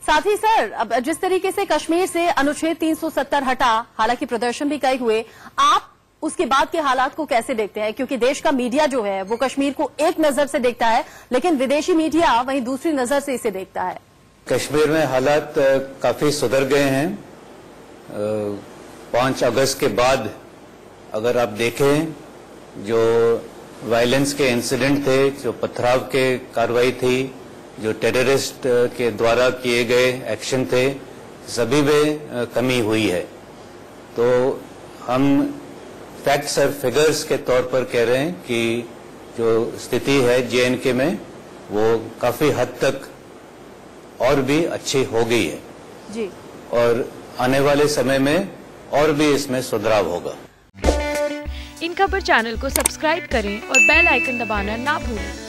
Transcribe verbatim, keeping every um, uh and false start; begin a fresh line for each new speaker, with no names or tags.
साथ ही सर, अब जिस तरीके से कश्मीर से अनुच्छेद तीन सौ सत्तर हटा, हालांकि प्रदर्शन भी कई हुए, आप उसके बाद के हालात को कैसे देखते हैं? क्योंकि देश का मीडिया जो है वो कश्मीर को एक नजर से देखता है, लेकिन विदेशी मीडिया वहीं दूसरी नजर से इसे देखता है।
कश्मीर में हालात काफी सुधर गए हैं। पांच अगस्त के बाद अगर आप देखें, जो वायलेंस के इंसिडेंट थे, जो पथराव के कार्रवाई थी, जो टेररिस्ट के द्वारा किए गए एक्शन थे, सभी में कमी हुई है। तो हम फैक्ट्स और फिगर्स के तौर पर कह रहे हैं कि जो स्थिति है जे एंड के में, वो काफी हद तक और भी अच्छी हो गई है
जी।
और आने वाले समय में और भी इसमें सुधार होगा।
इन खबर चैनल को सब्सक्राइब करें और बेल आइकन दबाना ना भूलें।